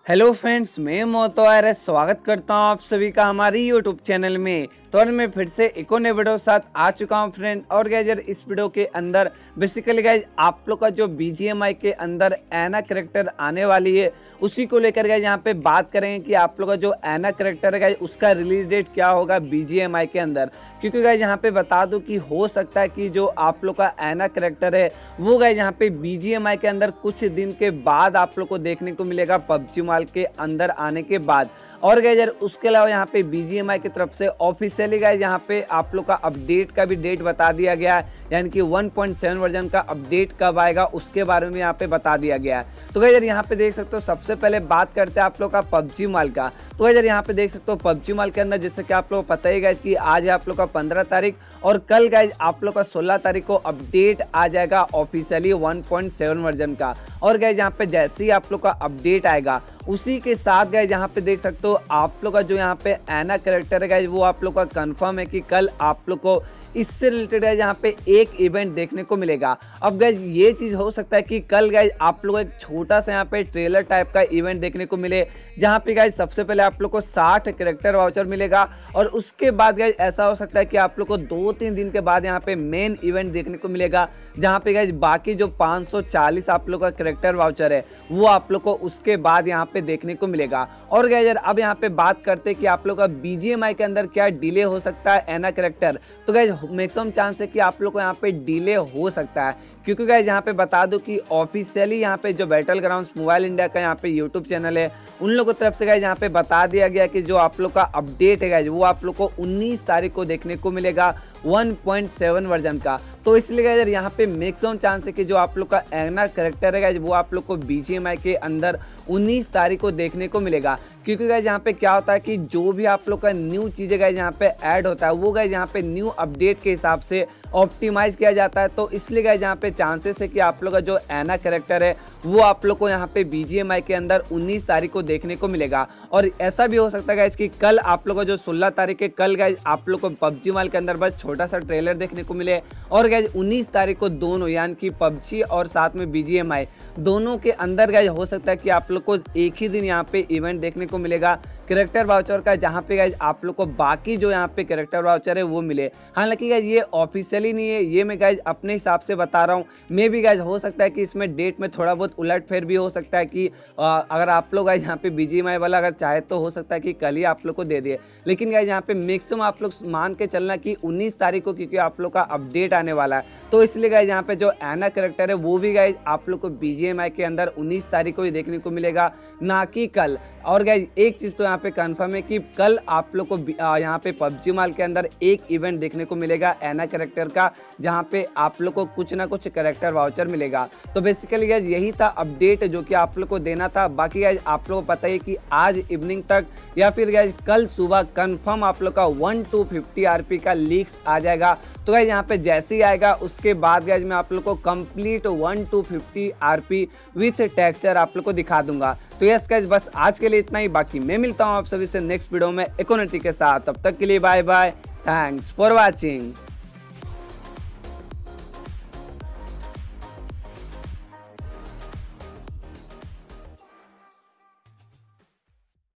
Hello friends, मैं मोतो RS स्वागत करता हूं आप सभी का हमारी यूट्यूब चैनल में। तो मैं फिर से एक और नए वीडियो के साथ आ चुका हूं फ्रेंड। और गाइज यार इस वीडियो के अंदर बेसिकली गाइज आप लोग का जो बीजीएमआई के अंदर एना कैरेक्टर आने वाली है उसी को लेकर गाइज यहाँ पे बात करेंगे कि आप लोग का जो एना कैरेक्टर है गाइज उसका रिलीज डेट क्या होगा बीजीएमआई के अंदर। क्योंकि गाइज यहाँ पे बता दूं कि हो सकता है कि जो आप लोग का एना कैरेक्टर है वो गाइज यहाँ पे बीजीएमआई के अंदर कुछ दिन के बाद आप लोग को देखने को मिलेगा पबजी मोबाइल के अंदर आने के बाद। और गाइज यार उसके अलावा यहाँ पे बीजीएमआई की तरफ से ऑफिशियली गाइज यहाँ पे आप लोग का अपडेट का भी डेट बता दिया गया है, यानी कि 1.7 वर्जन का अपडेट कब आएगा उसके बारे में यहाँ पे बता दिया गया है। तो गाइज यार यहाँ पे देख सकते हो, सबसे पहले बात करते हैं आप लोग का पबजी मोबाइल का। तो गाइज यार यहाँ पे देख सकते हो पबजी मोबाइल के अंदर जैसे कि आप लोग को पता ही गाइज कि आज है आप लोग का 15 तारीख और कल गाइज आप लोग का 16 तारीख को अपडेट आ जाएगा ऑफिशियली 1.7 वर्जन का। और गाइज यहाँ पे जैसे ही आप लोग का अपडेट आएगा उसी के साथ गाइज यहाँ पे देख सकते हो आप लोग का जो यहाँ पे एना कैरेक्टर है गाइज वो आप लोग का कंफर्म है कि कल आप लोग को इससे रिलेटेड है यहाँ पे एक इवेंट देखने को मिलेगा। अब गाइज ये चीज हो सकता है कि कल गाइज आप लोग को एक छोटा सा यहाँ पे ट्रेलर टाइप का इवेंट देखने को मिले, जहाँ पे गाइज सबसे पहले आप लोग को 60 कैरेक्टर वाउचर मिलेगा और उसके बाद गाइज ऐसा हो सकता है कि आप लोग को 2-3 दिन के बाद यहाँ पे मेन इवेंट देखने को मिलेगा, जहाँ पे गाइज बाकी जो 540 आप लोग का कैरेक्टर वाउचर है वो आप लोग को उसके बाद यहाँ पे देखने को मिलेगा। और गाइज यार अब यहाँ पे बात करते हैं कि आप लोग का बीजीएमआई के अंदर क्या डिले हो सकता है एना कैरेक्टर। तो गाइज मैक्सिमम चांस है कि आप लोग को यहाँ पे डिले हो सकता है, क्योंकि गाइज यहाँ पे बता दूं कि ऑफिशियली यहाँ पे जो बैटल ग्राउंड्स मोबाइल इंडिया का यहाँ पे यूट्यूब चैनल है उन लोगों की तरफ से गाइज यहाँ पे बता दिया गया कि जो आप लोग का अपडेट है गाइज वो आप लोग को 19 तारीख को देखने को मिलेगा 1.7 वर्जन का। तो इसलिए गाइज यहाँ पे मैक्सिमम चांस है कि जो आप लोग का एना कैरेक्टर है गाइज वो आप लोग को बीजीएमआई के अंदर 19 तारीख को देखने को मिलेगा। क्योंकि गाइज यहाँ पे क्या होता है कि जो भी आप लोग का न्यू चीजें गाइज यहाँ पे ऐड होता है वो गाइज यहाँ पे न्यू अपडेट के हिसाब से ऑप्टिमाइज किया जाता है। तो इसलिए गाइज यहाँ पे चांसेस है कि आप लोग का जो एना कैरेक्टर है वो आप लोग को यहाँ पे बीजीएमआई के अंदर 19 तारीख को देखने को मिलेगा। और ऐसा भी हो सकता है गाइज कि कल आप लोग का जो 16 तारीख है कल गाइज आप लोग को पबजी मोबाइल के अंदर बस छोटा सा ट्रेलर देखने को मिले और गाइज 19 तारीख को दोनों यानी कि पबजी और साथ में बीजीएमआई दोनों के अंदर गाइज हो सकता है कि आप लोग को एक ही दिन यहाँ पे इवेंट देखने को मिलेगा कैरेक्टर वाउचर का, जहाँ पे गाइज आप लोग को बाकी जो यहाँ पे कैरेक्टर वाउचर है वो मिले। हालांकि गाइज ये ऑफिशियली नहीं है, ये मैं गाइज अपने हिसाब से बता रहा हूँ। मे भी गाइज हो सकता है कि इसमें डेट में थोड़ा बहुत उलटफेर भी हो सकता है कि अगर आप लोग गाइज यहाँ पे बीजीएमआई वाला अगर चाहे तो हो सकता है कि कल ही आप लोग को दे दिए, लेकिन गाइज यहाँ पे मैक्सिमम आप लोग मान के चलना कि 19 तारीख को, क्योंकि आप लोग का अपडेट आने वाला है। तो इसलिए गाइज यहाँ पे जो एना कैरेक्टर है वो भी गाइज आप लोग को बीजीएमआई के अंदर 19 तारीख को ही देखने को मिलेगा, ना कि कल। और गाइज एक चीज तो यहाँ पे कंफर्म है कि कल आप लोग को यहाँ पे पबजी मोबाइल के अंदर एक इवेंट देखने को मिलेगा एना कैरेक्टर का, जहाँ पे आप लोग को कुछ ना कुछ कैरेक्टर वाउचर मिलेगा। तो बेसिकली गाइज यही था अपडेट जो कि आप लोग को देना था। बाकी गाइज आप लोग को पता है कि आज इवनिंग तक या फिर गाइज कल सुबह कंफर्म आप लोग का 1-250 आरपी का लीक्स आ जाएगा। तो गाइज यहाँ पे जैसे ही आएगा उसके बाद गाइज मैं आप लोग को कंप्लीट 1-250 आरपी विथ टेक्सचर आप लोग को दिखा दूंगा। तो यस गाइज बस आज के लिए इतना ही। बाकी मैं मिलता हूँ आप सभी से नेक्स्ट वीडियो में इकोनॉमिक के साथ। तब तक के लिए bye bye, thanks for watching.